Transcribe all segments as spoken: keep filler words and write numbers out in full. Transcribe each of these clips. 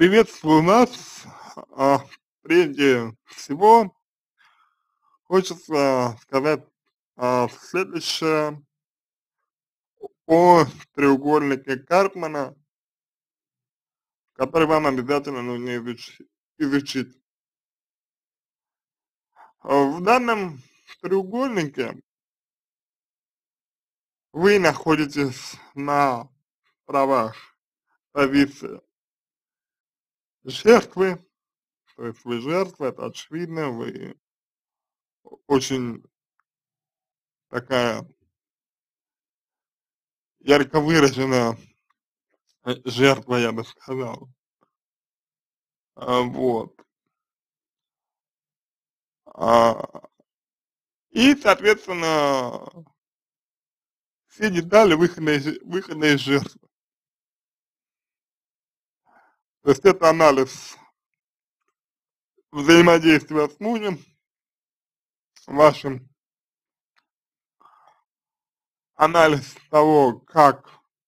Приветствую вас. А, Прежде всего хочется сказать а, следующее о треугольнике Карпмана, который вам обязательно нужно изучи- изучить. А, В данном треугольнике вы находитесь на правах позиции жертвы, то есть вы жертва, это очевидно, вы очень такая ярко выраженная э, жертва, я бы сказал. А, вот. А, и, соответственно, все детали выхода из, выхода из жертвы. То есть это анализ взаимодействия с мужем вашим, анализ того, как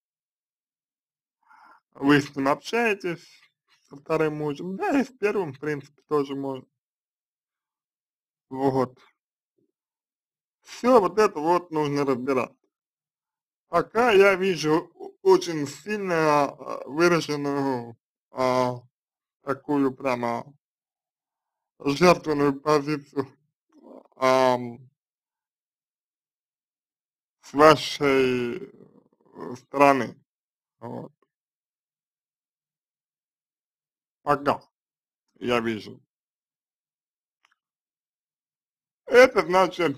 вы с ним общаетесь, со вторым мужем, да, и с первым, в принципе, тоже можно. Вот. Все вот это вот нужно разбирать. Пока я вижу очень сильно а, выраженную а, такую прямо жертвенную позицию ам, с вашей э, стороны. Вот. Пока я вижу. Это значит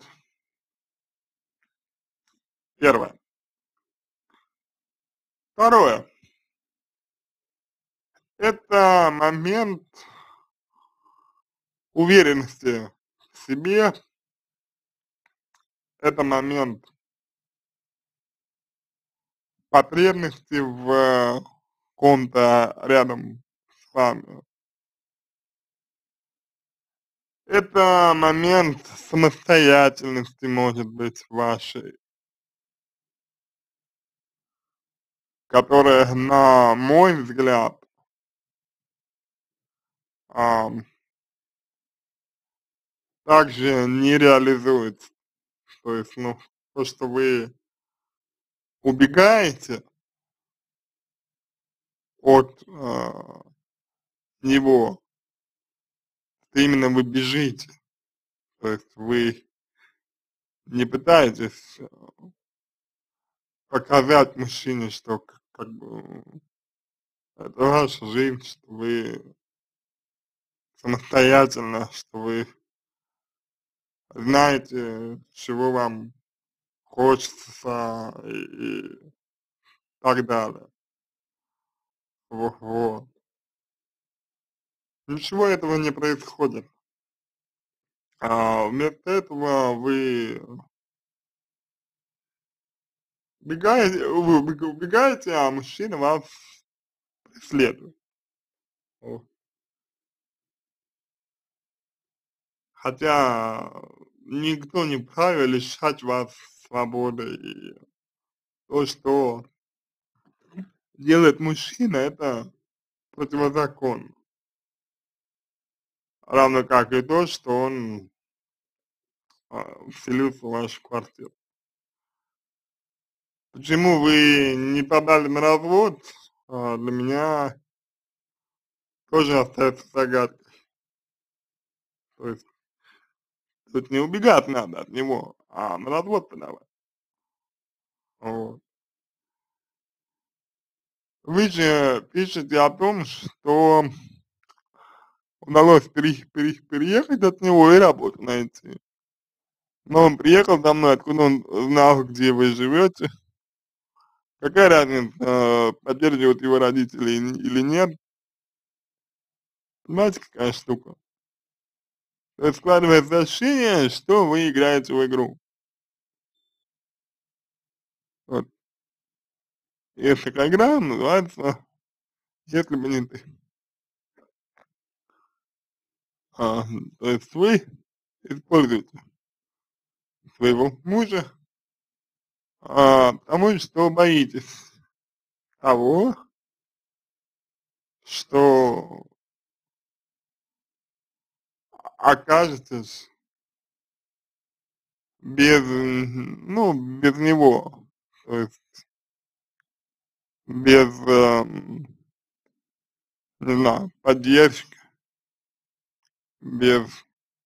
первое. Второе. Это момент уверенности в себе, это момент потребности в ком-то рядом с вами. Это момент самостоятельности, может быть, вашей, которая, на мой взгляд, ам, также не реализуется. То есть, ну, то, что вы убегаете от а, него, именно вы бежите. То есть вы не пытаетесь э, показать мужчине, что к- как бы это ваша жизнь, что вы самостоятельно, что вы знаете, чего вам хочется и, и так далее. Во- Вот. Ничего этого не происходит. А вместо этого вы убегаете, вы убег- убегаете, а мужчина вас преследует. Вот. Хотя никто не вправе лишать вас свободы. И то, что делает мужчина, это противозаконно. Равно как и то, что он а, вселился в вашу квартиру. Почему вы не подали на развод, а, для меня тоже остается загадкой. То есть тут не убегать надо от него, а на развод подавать. Вот. Вы же пишете о том, что удалось пере, пере, переехать от него и работу найти. Но он приехал за мной, откуда он знал, где вы живете. Какая разница, э, поддерживают его родители или или нет. Понимаете, какая штука? То есть складывается ощущение, что вы играете в игру. Вот. Есть такая игра, называется «Если бы не ты». А, то есть вы используете своего мужа, а, потому что боитесь того, что окажетесь без, м, ну, без него, то есть без, эм, не знаю, поддержки, без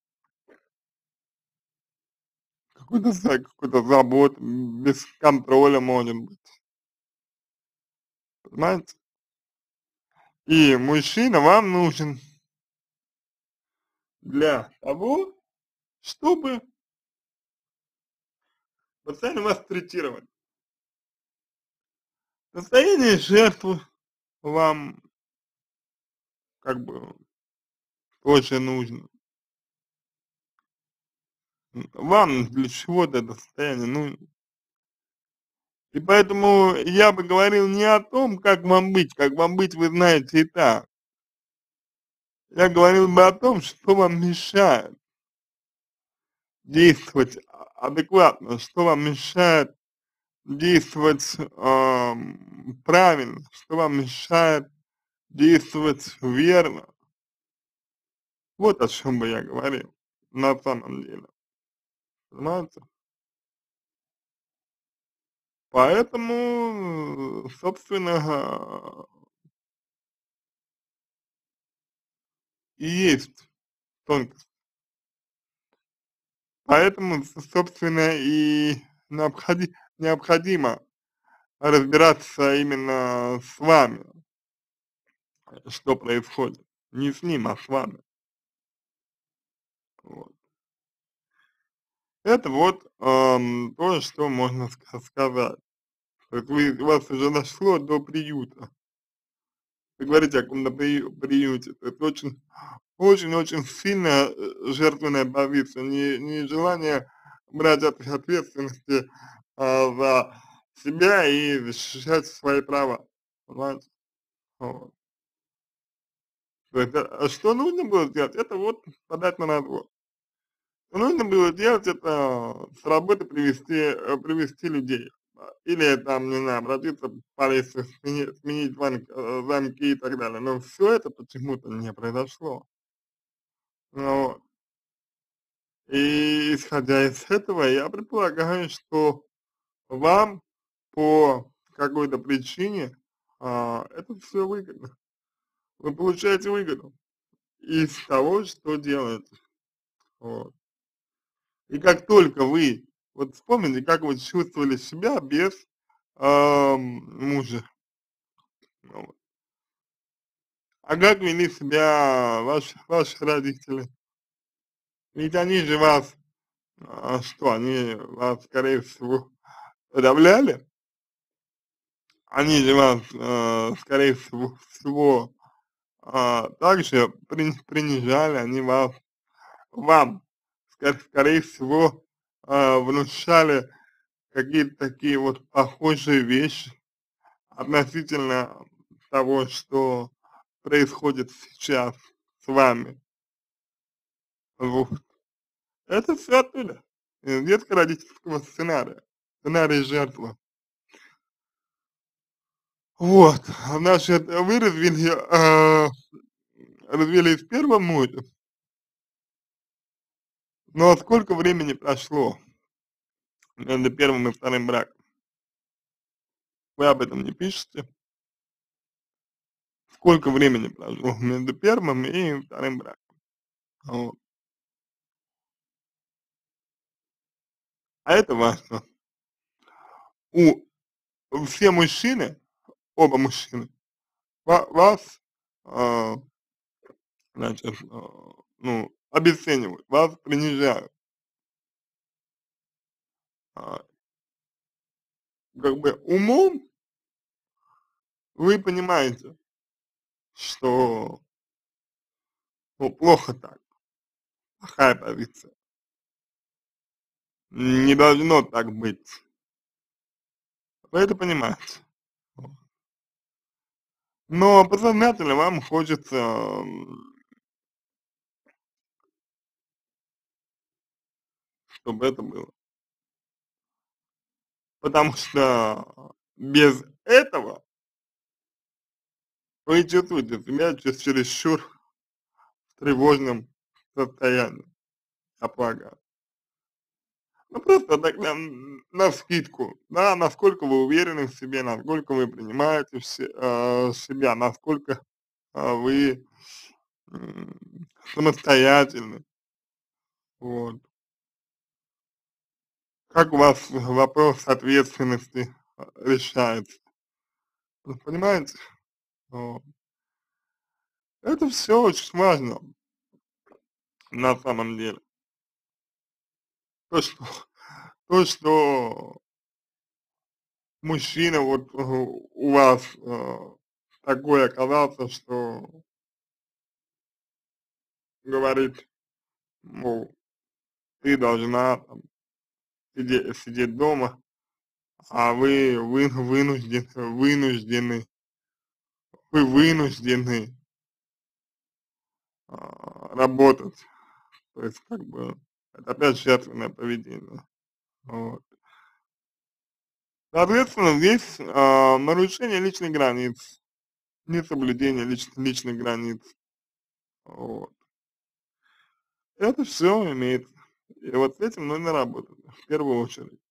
какой-то за какой-то заботы, м, без контроля, может быть, понимаете? И мужчина вам нужен для того, чтобы постоянно вас третировать. Состояние жертвы вам как бы очень нужно. М, Вам для чего-то это состояние нужно. И поэтому я бы говорил не о том, как вам быть, как вам быть, вы знаете и так. Я говорил бы о том, что вам мешает действовать а- адекватно, что вам мешает действовать ам, правильно, что вам мешает действовать верно. Вот о чем бы я говорил на самом деле, понимаете? Поэтому, собственно, а, и есть тонкость. Поэтому, с собственно, и необходи необходимо разбираться именно с вами, что происходит. Не с ним, а с вами. Вот. Это вот, ам, то, что можно ска сказать. То есть вы у вас уже дошло до приюта. Вы говорите о каком-то прию приюте. То есть очень очень-очень сильная, э, жертвенная позиция, не не желание брать от ответственности, а, за себя и защищать свои права. Понимаете? Вот. То есть, а а что нужно было сделать? Это вот подать на развод. Что нужно было делать, это с работы привести, э, привести людей. А, или там, не знаю, обратиться в полицию, смени сменить звонк э, замки и так далее. Но все это почему-то не произошло. Ну вот. И исходя из этого, я предполагаю, что вам по какой-то причине, а, это все выгодно. Вы получаете выгоду из того, что делаете. Вот. И как только вы, вот вспомните, как вы чувствовали себя без, ам, мужа. Ну вот. А как вели себя ваши ваши родители? Ведь они же вас, а, что, они вас, скорее всего, подавляли? Они же вас, э, скорее всего всего, а, также при принижали, они вас вам, ска скорее всего, а, внушали какие-то такие вот похожие вещи относительно того, что происходит сейчас с вами. Вот. Это всё оттуда, из детско-родительского сценария, сценария жертвы. Вот, значит, вы развили, а развелись в первом муже, но сколько времени прошло между первым и вторым браком? Вы об этом не пишете. Сколько времени прошло между первым и вторым браком? Вот. А это важно. У все мужчины, оба мужчины, ва вас, а, значит, а, ну, обесценивают, вас принижают. А, как бы умом вы понимаете, что, ну, плохо так, плохая позиция. Не должно так быть. Вы это понимаете. Вот. Но подсознательно вам хочется, м, чтобы это было. Потому что без этого вы чувствуете себя чер чересчур в тревожном состоянии, я полагаю. Ну, просто тогда, м, навскидку, да, насколько вы уверены в себе, насколько вы принимаете все а, себя, насколько, а, вы, м, самостоятельны. Вот. Как у вас вопрос ответственности, а, решается? Вы понимаете? Вот. Это все очень важно на самом деле. То, что то, что мужчина вот, э, у вас, э, такой оказался, что говорит, мол, ты должна там сиде сидеть дома, а вы вы вынуждены вынуждены вы вынуждены, а, работать. То есть как бы это опять жертвенное поведение. Вот. Соответственно, здесь, а, нарушение личных границ, несоблюдение лич личных границ. Вот. Это все имеет, и вот с этим нужно работать в первую очередь.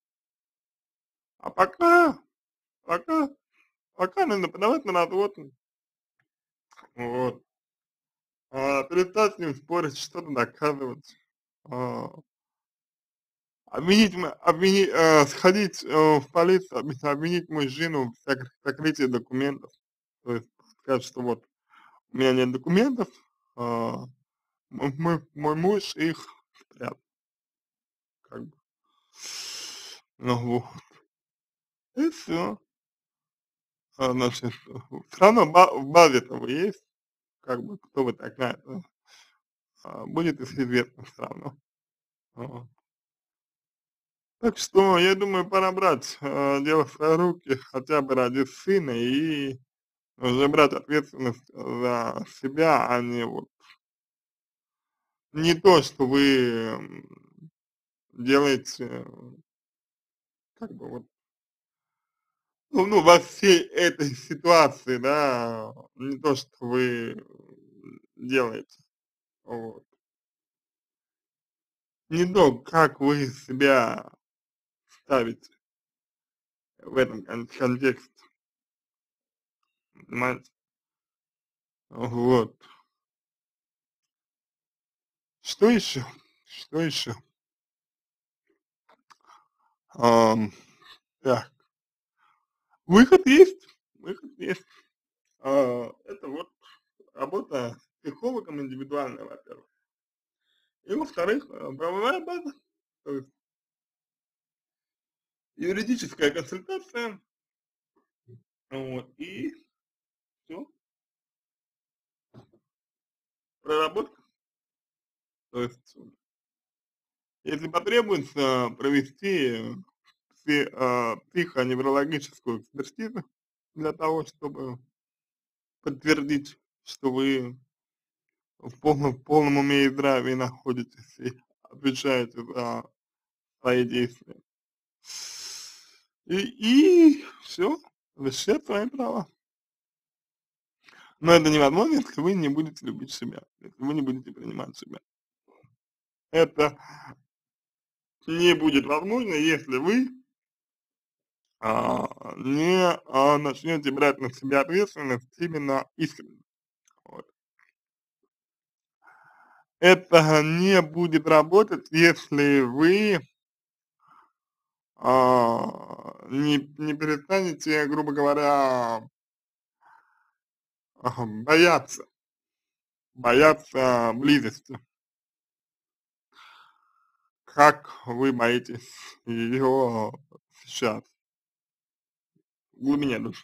А пока пока пока нужно подавать на развод. Вот. А, перестать с ним спорить, что-то доказывать. А, обвинить м обвини э, сходить, э, в полицию, обви обвинить мужчину в сок сокрытии документов. То есть сказать, что вот у меня нет документов, а, м мой мой муж их спрятал, как бы. Ну вот. И всё. А, значит, всё равно ба в базе-то вы есть, как бы, кто вы такая, да, а, будет известно всё равно. Вот. Так что, я думаю, пора брать, э, дело в свои руки хотя бы ради сына и уже брать ответственность за себя, а не вот не то, что вы, м, делаете, как бы вот, ну ну, во всей этой ситуации, да, не то, что вы делаете. Вот. Не то, как вы себя ставите в этом кон контексте, понимаете? Вот. Что еще? Что еще? Ам, так, выход есть, выход есть. А, это вот работа с психологом индивидуальная, во-первых. И во-вторых, э, правовая база, то есть юридическая консультация, вот, и все, проработка. То есть, если потребуется провести пси а, психоневрологическую экспертизу для того, чтобы подтвердить, что вы в полном в полном уме и здравии находитесь и отвечаете за свои действия. И и всё, защищать свои права. Но это невозможно, если вы не будете любить себя, если вы не будете принимать себя. Это не будет возможно, если вы, а, не, а, начнете брать на себя ответственность именно искренне. Вот. Это не будет работать, если вы, а, не не перестанете, грубо говоря, ага, бояться, бояться близости, как вы боитесь ее сейчас, в глубине души.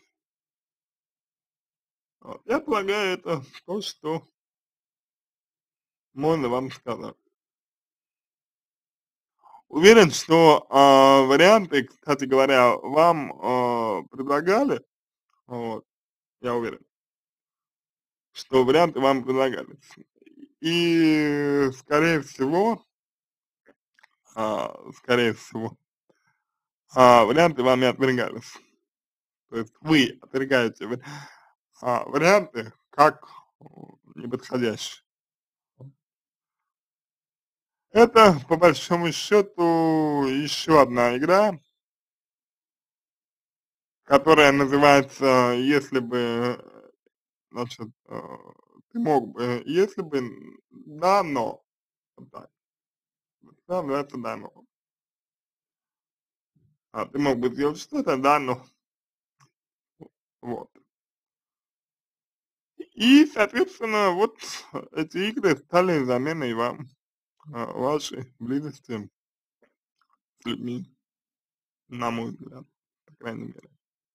Вот. Я полагаю, это то, что можно вам сказать. Уверен, что, а, варианты, кстати говоря, вам, а, предлагали, вот, я уверен, что варианты вам предлагались. И, скорее всего, а, скорее всего, а, варианты вами отвергались. То есть вы отвергаете, вы а, варианты как неподходящие. Это, по большому счету, еще одна игра, которая называется «Если бы, значит, э, ты мог бы, если бы, да, но». Вот так. Да, да, это да, но. А, ты мог бы сделать что-то, да, но. Вот. И, соответственно, вот эти игры стали заменой вам, а, вашей близости с людьми, на мой взгляд, по крайней мере.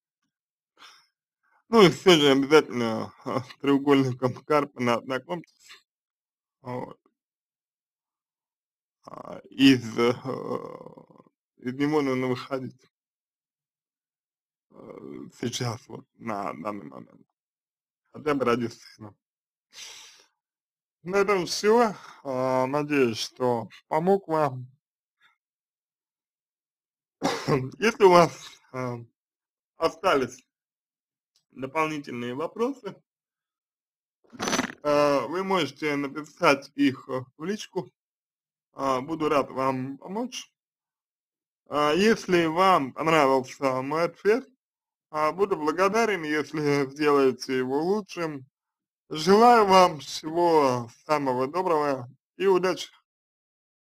Ну и все же обязательно а, с треугольником Карпмана ознакомьтесь. Вот. А, из, э, из него нужно выходить э, сейчас, вот, на данный момент. Хотя бы ради сына. На этом все. Надеюсь, что помог вам. Если у вас а, остались дополнительные вопросы, а, вы можете написать их э, в личку. А, Буду рад вам помочь. А, Если вам понравился мой ответ, а, буду благодарен, если сделаете его лучшим. Желаю вам всего самого доброго и удачи!